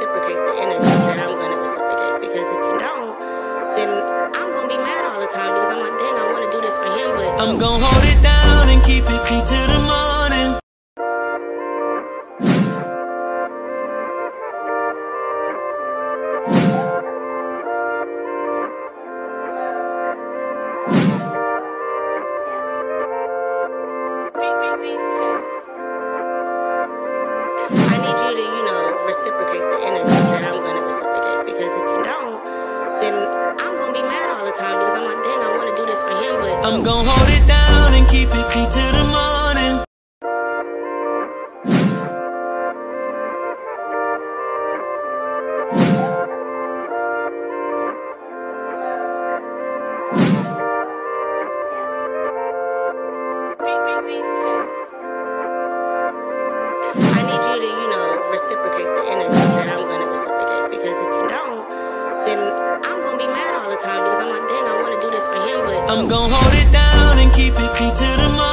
reciprocate the energy that I'm gonna reciprocate. Because if you don't, then I'm gonna be mad all the time because I'm like, dang, I wanna do this for him, but I'm gonna hold it down and keep it P to the morning. I need you to, reciprocate the energy that I'm gonna reciprocate. Because if you don't, then I'm gonna be mad all the time because I'm like, dang, I wanna do this for him, but I'm gonna hold it down and keep it P to the morning. I need you to, reciprocate the energy that I'm gonna reciprocate. Because if you don't, then I'm gonna be mad all the time because I'm like, dang, I wanna do this for him, but I'm gonna hold it down and keep it P to the morning.